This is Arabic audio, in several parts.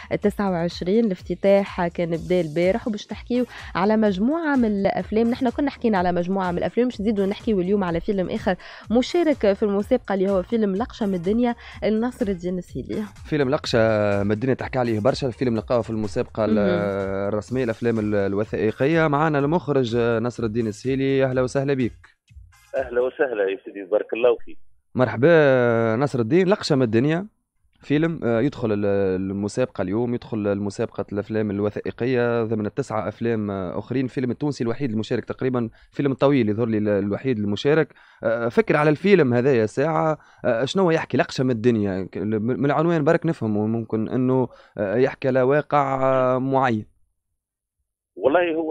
29. الافتتاح كان بدا البارح، وباش نحكيو على مجموعة من الأفلام. نحن كنا حكينا على مجموعة من الأفلام، باش نزيدو نحكيو اليوم على فيلم آخر مشارك في المسابقة اللي هو فيلم لقشة من الدنيا لنصر الدين السيلي. فيلم لقشة من الدنيا تحكي عليه برشا، الفيلم لقاه في المسابقة الرسمية الأفلام الوثائقية. معنا المخرج نصر الدين السيلي، أهلا وسهلا بك. أهلا وسهلا يا سيدي، بارك الله فيك. مرحبا نصر الدين. لقشة من الدنيا فيلم يدخل المسابقة اليوم، يدخل المسابقة الأفلام الوثائقية ضمن 9 أفلام أخرين. فيلم التونسي الوحيد المشارك تقريبا، فيلم طويل يظهر لي الوحيد المشارك. فكر على الفيلم هذا يا ساعة، شنو يحكي لقشة من الدنيا؟ من العنوان برك نفهم، وممكن أنه يحكي على واقع معين. والله هو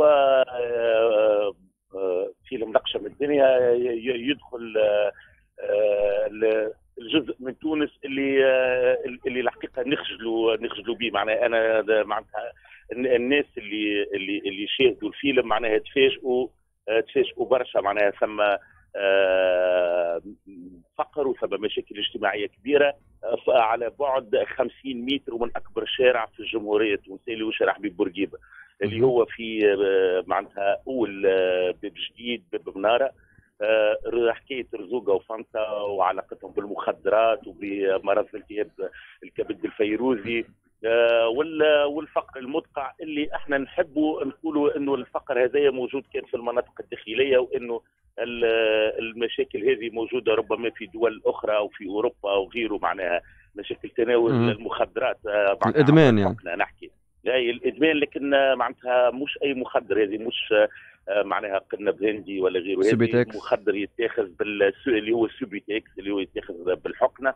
فيلم لقشة من الدنيا يدخل الجزء من تونس اللي الحقيقه نخجلوا به. معناها انا معناتها الناس اللي شاهدوا الفيلم معناها تفاجئوا برشا. معناها ثم فقر وثم مشاكل اجتماعيه كبيره على بعد 50 متر من اكبر شارع في الجمهوريه التونسيه اللي هو شارع حبيب بورقيبه، اللي هو في معناتها اول باب جديد، باب مناره. حكايه رزوقه وفانتا وعلاقتهم بالمخدرات وبمرض التهاب الكبد الفيروزي والفقر المدقع اللي احنا نحبوا نقولوا انه الفقر هذا موجود كان في المناطق الداخليه، وانه المشاكل هذه موجوده ربما في دول اخرى او في اوروبا او غيره. معناها مشاكل تناول المخدرات، الادمان يعني نحكي لا الادمان، لكن معناتها مش اي مخدر، هذه مش معناها قنب هندي ولا غيره، هذه مخدر يتاخذ اللي هو السوبيتكس اللي هو يتاخذ بالحقنه،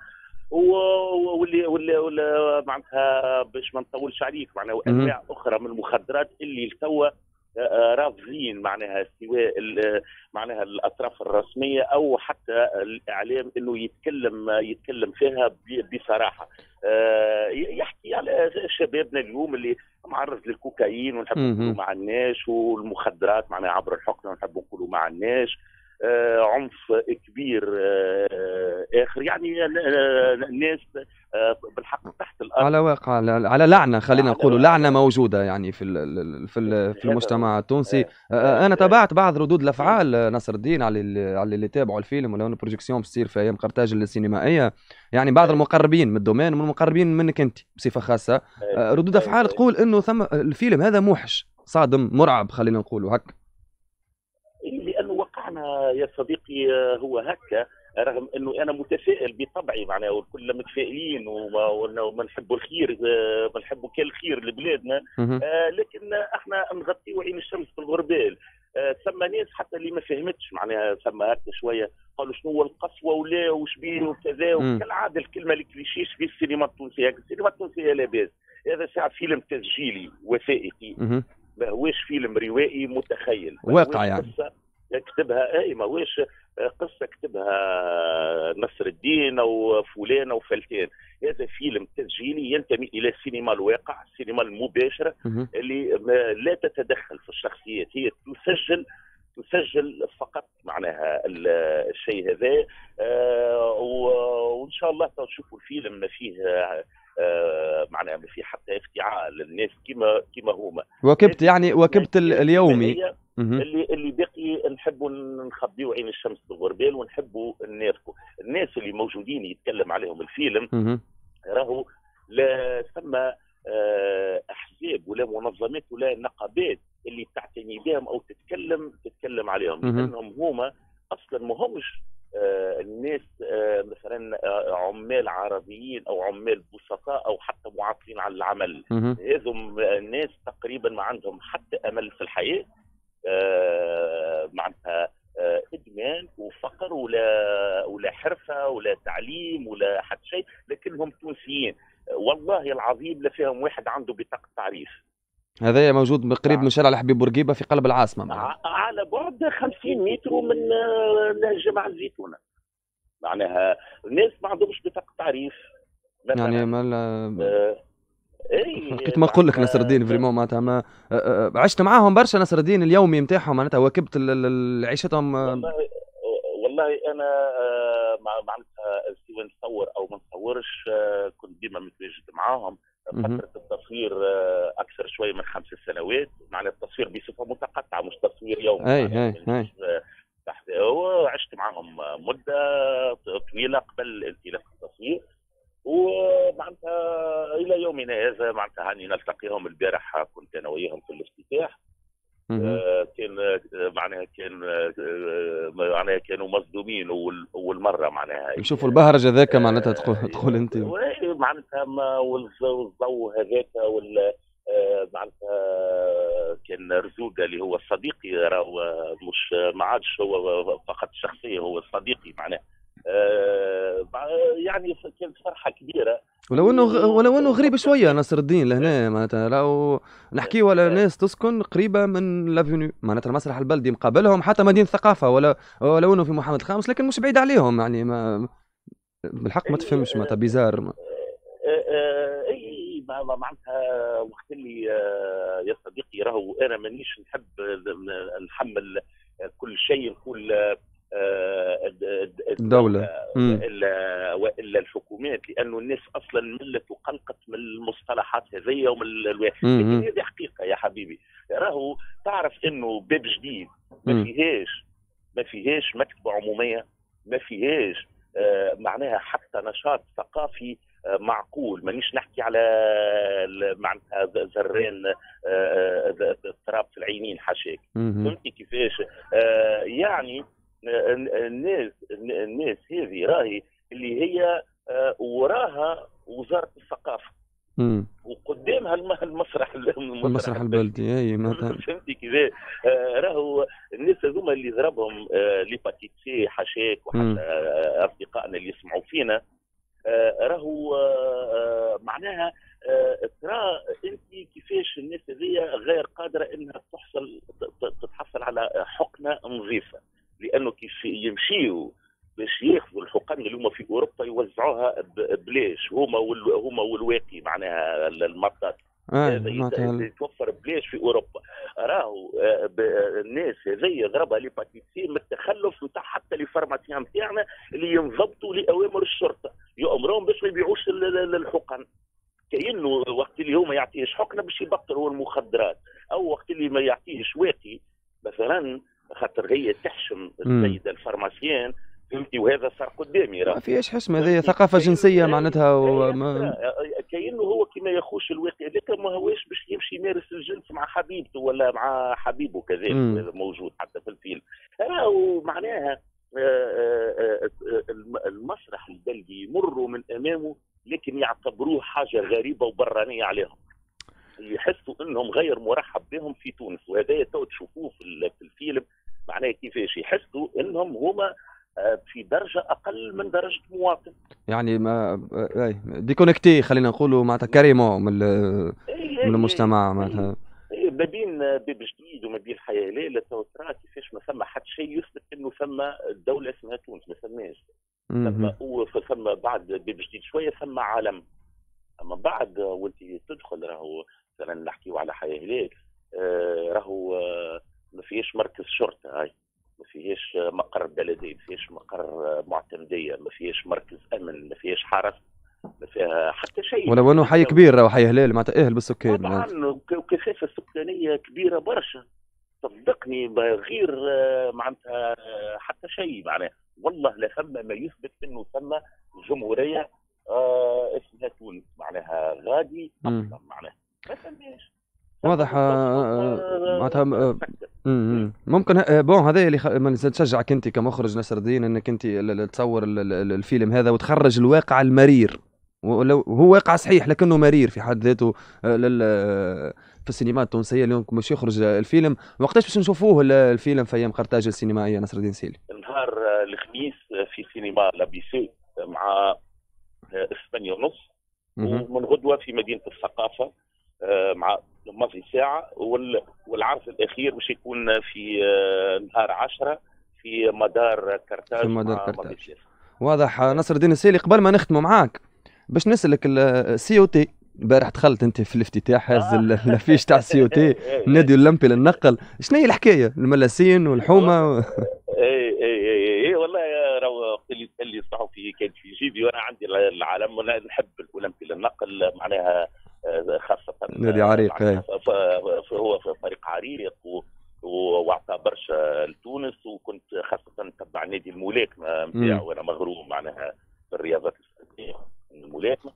واللي معناتها باش ما نطولش عليك معناها وانواع اخرى من المخدرات اللي توا رافضين معناها سواء معناها الاطراف الرسميه او حتى الاعلام انه يتكلم فيها بصراحه. يحكي على شبابنا اليوم اللي معرض للكوكايين ونحب نقولوا مع الناس، والمخدرات معناها عبر الحقنه ونحب نقولوا مع الناس، عنف كبير اخر. يعني الناس بالحق تحت الارض على واقع، على لعنه، خلينا نقولوا لعنه موجوده يعني في المجتمع التونسي. انا تابعت بعض ردود الافعال نصر الدين على اللي تابعوا الفيلم، ولو بروجيكسيون بتصير في ايام قرطاج السينمائيه، يعني بعض المقربين من الدومين ومن المقربين منك انت بصفه خاصه، ردود افعال تقول انه ثم الفيلم هذا موحش صادم مرعب، خلينا نقولوا هكا. لانه وقعنا يا صديقي هو هكا، رغم انه انا متفائل بطبعي معناها والكل متفائلين وما نحبوا الخير، ما نحبوا كل الخير لبلادنا، لكن احنا نغطيو عين الشمس في الغربال. ثم ناس حتى اللي ما فهمتش معناها ثم هكا شويه قالوا شنو هو القسوه ولا وش بيه وكذا، وكالعاده الكلمه اللي كليشيش في السينما التونسيه. السينما التونسيه لا باس، هذا ساعه فيلم تسجيلي وثائقي، ما هوش فيلم روائي متخيل واقع يعني كتبها ما هوش قصه كتبها نصر الدين او فلان او فلتان. هذا فيلم تسجيلي ينتمي الى السينما الواقع، السينما المباشره اللي لا تتدخل في الشخصيات، هي تسجل فقط معناها الشيء هذا. وان شاء الله تشوفوا الفيلم ما فيه معناها ما فيه حتى افتعاء للناس كما هما. وكبت اليومي اللي باقي نحبوا نخبيوا عين الشمس بالغربال ونحبوا ننافقوا الناس اللي موجودين يتكلم عليهم الفيلم. راهو لا ثم احزاب ولا منظمات ولا نقابات اللي تعتني بهم او تتكلم عليهم، لانهم هما اصلا ما همش الناس مثلا عمال عربيين او عمال بسطاء او حتى معطلين على العمل. هذم الناس تقريبا ما عندهم حتى امل في الحياه، معناتها ادمان وفقر ولا حرفه ولا تعليم ولا حتى شيء، لكنهم تونسيين والله العظيم لا فيهم واحد عنده بطاقه تعريف. هذا موجود قريب من شارع حبيب بورقيبه في قلب العاصمه على بعد 50 متر من جامع الزيتونه. معناها الناس ما عندهمش بطاقه تعريف يعني ما كنت ما نقول لك نصر الدين فريمون معناتها ما عشت معاهم برشا نصر الدين اليومي نتاعهم معناتها واكبت عيشتهم. والله انا معناتها سواء نصور او ما نصورش كنت ديما متواجد معاهم. فتره التصوير اكثر شويه من 5 سنوات، معناها التصوير بصفه متقطعه مش تصوير يومي. اي وعشت معهم مده طويله قبل الانطلاق التصوير، ومعناتها الى يومنا هذا معناتها هاني نلتقيهم. البارح كنت انا وياهم في الافتتاح. كان معناها كانوا مصدومين اول مره معناها يشوفوا البهرج هذاك معناتها تقول انت معناتها والضوء هذاك معناتها كان رزوقه اللي هو صديقي، راهو مش ما عادش هو فقط شخصيه، هو صديقي معناه. يعني كانت فرحه كبيره. ولو انه غريب شويه ناصر الدين لهنا، معناتها لو نحكيو على ناس تسكن قريبه من لافينيو، معناتها المسرح البلدي مقابلهم حتى مدينه الثقافه، ولو انه في محمد الخامس لكن مش بعيد عليهم، يعني ما بالحق ما تفهمش معناتها بيزار. اي معناتها وقت اللي يا صديقي راهو انا مانيش نحب نحمل كل شيء نقول الدولة والا الحكومات، لانه الناس اصلا ملت وقلقت من المصطلحات هذيا ومن لكن هذه حقيقه يا حبيبي. راهو تعرف انه باب جديد ما فيهاش مكتبه عموميه، ما فيهاش معناها حتى نشاط ثقافي معقول. مانيش نحكي على معناتها زرين اضطراب في العينين حاشاك، فهمتي كيفاش؟ يعني الناس هذه راهي اللي هي وراها وزاره الثقافه وقدامها المسرح البلدي. اي مثلا فهمتي كيفاش؟ راهو الناس هذوما اللي ضربهم ليباتيت سي حاشاك وحتى اصدقائنا اللي يسمعوا فينا، راهو معناها ترى انت كيفاش الناس هذيا غير قادره انها تتحصل على حقنه نظيفه، لانه كيف يمشيوا باش ياخذوا الحقن اللي هما في اوروبا يوزعوها بلاش، هما والواقي معناها المطاط يتوفر بلاش في اوروبا. راهو الناس هذيا ضربها ليباتيت سي من التخلف نتاع حتى لي فارماسيان نتاعنا اللي ينضبطوا لاوامر الشرطه، يامرهم باش ما يبيعوش الحقن، كأنه وقت اللي هو ما يعطيهش حقنه باش يبطل هو المخدرات، او وقت اللي ما يعطيهش واقي مثلا خاطر هي تحشم السيده الفارماسيان، فهمتي؟ وهذا صار قدامي ما فيش حشمه، هذه ثقافه جنسيه معناتها كأنه هو كما يخوش الواقي هذاك ما هوش باش يمشي يمارس الجنس مع حبيبته ولا مع حبيبه كذلك. هذا موجود حتى في الفيلم. راهو معناها المسرح البلدي يمروا من امامه لكن يعتبروه حاجه غريبه وبرانيه عليهم، يحسوا انهم غير مرحب بهم في تونس. وهذا تو تشوفوه في الفيلم معناه كيفاش يحسوا انهم هما في درجه اقل من درجه مواطن، يعني ما ديكونكتي خلينا نقولوا معناتها كريمون من المجتمع معناتها. ما بين باب جديد وما بين حياه ليله تو ترى كيفاش ما ثم حتى شيء يثبت انه ثم دوله اسمها تونس، ما ثماش. ثم بعد باب جديد شويه ثم عالم، اما بعد وانت تدخل راهو مثلا نحكيو على حياه هلال راهو ما فيهاش مركز شرطه، هاي ما فيهاش مقر بلدي، ما فيهاش مقر معتمديه، ما فيهاش مركز امن، ما فيهاش حرس، ما فيها حتى شيء. ولو انه حي كبير راهو حي هلال معناتها اهل بالسكان طبعا وكثافه سكانيه كبيره برشا، صدقني غير معناتها حتى شيء معناه والله لا ثم ما يثبت انه ثم جمهوريه اسمها تونس معناها غادي اصلا معناها ما ثماش. واضح معناتها ممكن بون هذا اللي تشجعك انت كمخرج ناصر الدين انك انت تصور الفيلم هذا وتخرج الواقع المرير، ولو هو واقع صحيح لكنه مرير في حد ذاته في السينما التونسيه. اليوم مش يخرج الفيلم وقتاش باش نشوفوه الفيلم في ايام قرطاج السينمائيه ناصر الدين سيلي؟ نهار الخميس في سينما لابيسي مع 8:30 ومن غدوه في مدينه الثقافه مع ماضي ساعه، والعرض الاخير باش يكون في نهار 10 في مدار كرتاج. واضح ناصر الدين السيلي. قبل ما نختموا معاك باش نسالك السي او تي، البارح دخلت انت في الافتتاح هز الافيش تاع السي او تي نادي الاولمبي للنقل، شنو هي الحكايه؟ الملاسين والحومه اي والله راهو وقت اللي الصحفي كان في جيبي وانا عندي العالم وانا نحب الاولمبي للنقل معناها خاصه نادي عريق. هو في فريق عريق واعطى برشا لتونس، وكنت خاصه نتبع نادي الملاكمه نتاعو وانا مغروم معناها بالرياضات السلميه الملاكمه.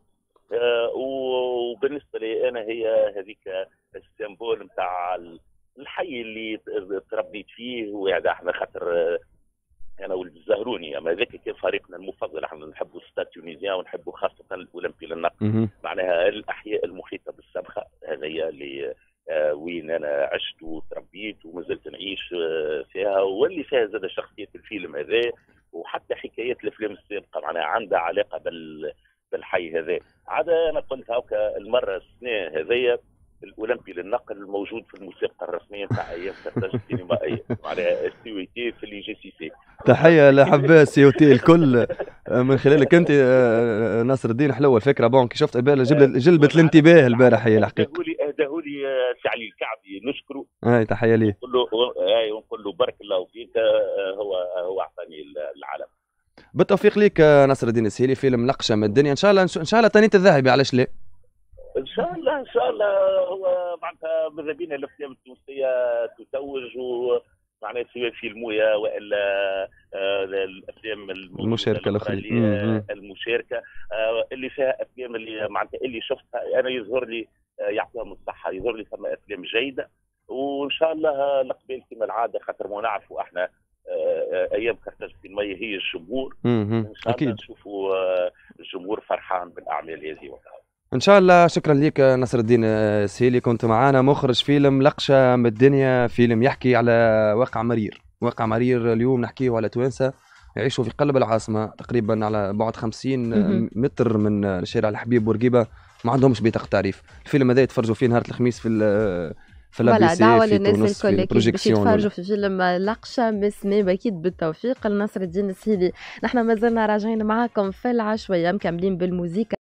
وبالنسبه لي انا هي هذيك السيمبول نتاع الحي اللي تربيت فيه، وهذا احنا خاطر انا ولد الزهروني، اما ذاك كان فريقنا المفضل، احنا نحبوا ستاد تونيزيان ونحبوا خاصه الاولمبي للنقل، معناها الاحياء المحيطه بالسبخه هذه اللي وين انا عشت وتربيت ومازلت نعيش فيها، واللي فيها زاد شخصيه الفيلم هذا، وحتى حكايات الافلام السابقه معناها عندها علاقه بالحي هذا. عاد انا قلت هاكا المره السنه هذيا الاولمبي للنقل موجود في الموسيقى الرسميه نتاع ايام كرتاج السينمائيه معناها السي او تي في اللي جي سي سي. تحيه لحباء السي او تي الكل من خلالك انت ناصر الدين. حلوه الفكره بون كي شفت جلبت الانتباه البارح هي الحقيقه. اهداهولي سعلي الكعبي نشكره. اي تحيه ليه. ونقول له بارك الله فيك، هو اعطاني العلم. بالتوفيق ليك ناصر الدين السهيلي، فيلم لقشه من الدنيا ان شاء الله. ان شاء الله تانيت الذهبي علاش لا؟ ان شاء الله هو معناتها ماذا بينا الافلام التونسيه تتوج، ومعناتها سواء فيلمويا والا الافلام المشاركه الاخرى المشاركه اللي فيها افلام اللي معناتها اللي شفتها انا يظهر لي يعطيهم الصحه، يظهر لي ثم افلام جيده، وان شاء الله القبيل كما العاده خاطر ما نعرفوا احنا ايام كرتاج السينمائيه هي الجمهور. ان شاء الله نشوفوا الجمهور فرحان بالاعمال هذه. ان شاء الله. شكرا لك ناصر الدين السهيلي، كنت معنا مخرج فيلم لقشه من الدنيا، فيلم يحكي على واقع مرير. اليوم نحكيه على توانسه يعيشوا في قلب العاصمه تقريبا على بعد 50 متر من شارع الحبيب بورقيبه، ما عندهمش بطاقه تعريف. الفيلم هذا يتفرجوا فيه نهار الخميس في فوالا دعوة للناس الكل اكيد باش يتفرجوا في فيلم لقشه مسمى اكيد بالتوفيق لناصر الدين السهيلي. نحن مازلنا راجعين معاكم في العشوائيه مكملين بالموزيكا.